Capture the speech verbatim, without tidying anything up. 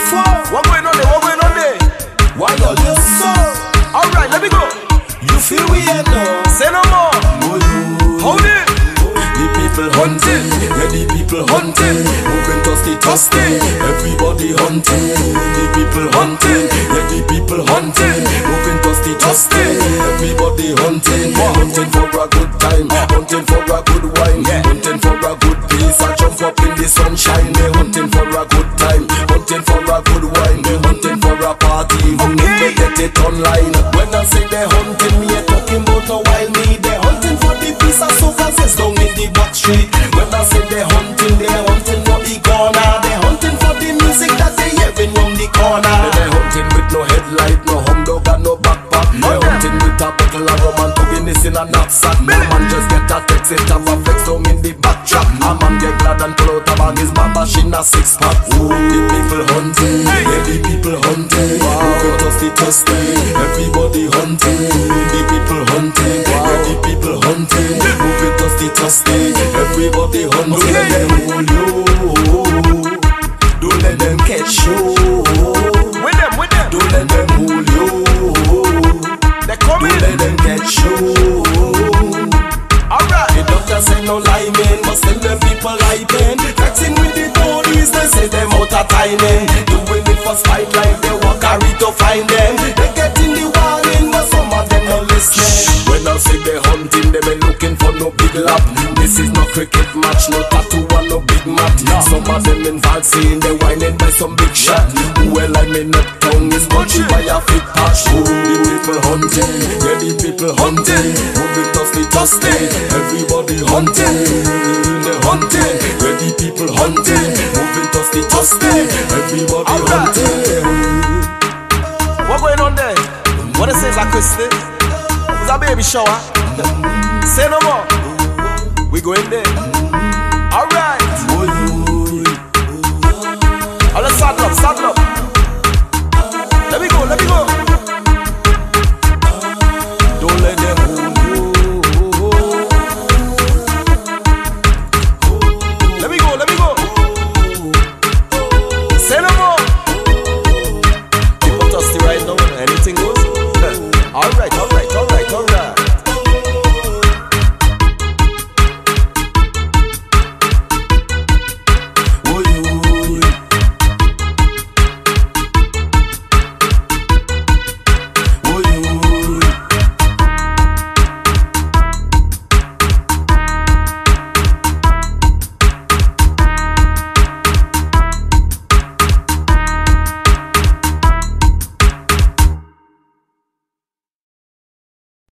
for? What going on there? What going on there? Why all you so? Alright, let me go. You feel weird now? Say no more. Oh, you. Hold it. The people hunting, yeah, the people hunting, moving toasty toasty, everybody hunting. The people hunting, yeah, the people hunting, moving toasty toasty, everybody hunting. Hunting for a good time, hunting for a good wine, hunting for a good peace. I jump up in the sunshine. They hunting for a good time, hunting for a good wine, they hunting for a party. Even if they get it online. When I say they hunting, me ain't talking about no wild me. They hunting for the peace of soca says down in the back street. When I say they hunting, they hunting for the corner. They hunting for the music that they hearing from the corner. They hunting with no headlight, no home dog and no backpack. They hunting with a bottle of rum and two Guinness in a knapsack. No man just get a text, it have a flex down in the back track. A man get glad and pull out a bag, his man machine a six pack. Ooh, the people hunting, yeah, the people hunting. Moving toasty toasty, everybody hunting. The people hunting, yeah, the people hunting. Moving toasty toasty, everybody hunting. Don't let them hold you, don't let them catch you. With them, with them. Don't let them hold you, they coming. don't let them catch you. Alright. The doctor say no liming, but still the people hyping. Taxing with the police, they say them out of timing. Doing it for spotlight, they walk a read to find them. They get in the warning, but some of them not listening. When I say they hunting, they be looking for no big lap. This is no cricket match, no tattoo and no big mat. Some of them involved saying they whining by some big shot. Well, I mean not tongue is punchy by a fit patch. Oh, the people hunting, yeah, the people hunting. Moving toasty toasty, everybody hunting. They hunting, yeah, the people hunting. Moving toasty toasty, everybody hunting. What going on there? What it says acoustic? It's a baby shower. Say no more. We go in there.